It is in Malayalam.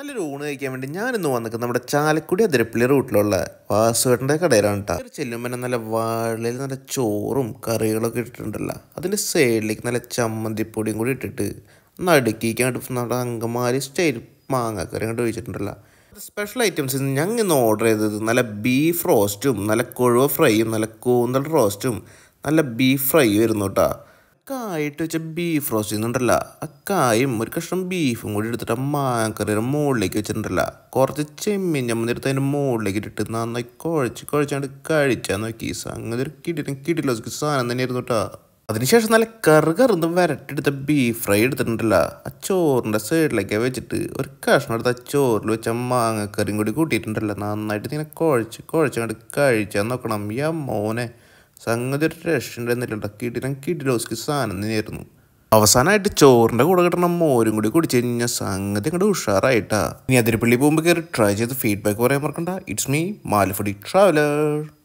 നല്ലൊരു ഊണ് കഴിക്കാൻ വേണ്ടി ഞാനിന്ന് വന്നിട്ട് നമ്മുടെ ചാലക്കുടി അതിരപ്പള്ളി റൂട്ടിലുള്ള വാസുവേട്ടൻ്റെ കടയിലാണ് കേട്ടോ. ചെല്ലുമ്പോൾ തന്നെ നല്ല വാഴയിൽ നല്ല ചോറും കറികളൊക്കെ ഇട്ടിട്ടുണ്ടല്ലോ. അതിൻ്റെ സൈഡിലേക്ക് നല്ല ചമ്മന്തിപ്പൊടിയും കൂടി ഇട്ടിട്ട് നടുക്കിക്കാണ്ട് നമ്മുടെ അങ്കമാലി സ്റ്റൈൽ മാങ്ങാക്കറി കണ്ട് ഒഴിച്ചിട്ടുണ്ടല്ലോ. സ്പെഷ്യൽ ഐറ്റംസ് ഞങ്ങൾ ഇന്ന് ഓർഡർ ചെയ്തത് നല്ല ബീഫ് റോസ്റ്റും നല്ല കൊഴുവ ഫ്രൈയും നല്ല കൂന്തൽ റോസ്റ്റും നല്ല ബീഫ് ഫ്രൈയും ആയിരുന്നു കേട്ടോ. കായിട്ട് വെച്ച ബീഫ് റോസ്റ്റ് ചെയ്യുന്നുണ്ടല്ല, ആ കായും ഒരു കഷ്ണം ബീഫും കൂടി എടുത്തിട്ട് മാങ്ങക്കറിയുടെ മുകളിലേക്ക് വെച്ചിട്ടുണ്ടല്ല. കുറച്ച് ചെമ്മീൻ ചമ്മന്തി എടുത്ത് അതിൻ്റെ മുകളിലേക്ക് ഇട്ടിട്ട് നന്നായി കുഴച്ചാണ്ട് കഴിച്ചാൽ നോക്കി. സംഗതി ഒരു കിടിലൊക്കെ സാധനം തന്നെയായിരുന്നു കേട്ടോ. അതിനുശേഷം നല്ല കറുകറുന്ന് വരട്ടിയെടുത്ത ബീഫ് ഫ്രൈ എടുത്തിട്ടുണ്ടല്ല, ആ ചോറിൻ്റെ സൈഡിലേക്ക് വെച്ചിട്ട് ഒരു കഷ്ണം എടുത്ത് ആ ചോറിൽ വെച്ച മാങ്ങക്കറിയും കൂടി കൂട്ടിയിട്ടുണ്ടല്ല. നന്നായിട്ട് ഇങ്ങനെ കുഴച്ചങ്ങോട്ട് കഴിച്ചാൽ നോക്കണം. മോനെ സംഗതി ഒരു രക്ഷയുണ്ടായിരുന്നില്ല. കിടിലോസ്ക്ക് സാധനം തന്നെയായിരുന്നു. അവസാനമായിട്ട് ചോറിൻ്റെ കൂടെ കിട്ടണം മോരും കൂടി കുടിച്ചു കഴിഞ്ഞാൽ സംഗതി അങ്ങോട്ട് ഉഷാറായിട്ടാ. ഇനി അതിരപ്പള്ളി പോകുമ്പോൾ കയറി ട്രൈ ചെയ്ത് ഫീഡ്ബാക്ക് പറയാൻ മറക്കണ്ട. ഇറ്റ്സ് മീ മാലഫുഡി ട്രാവലർ.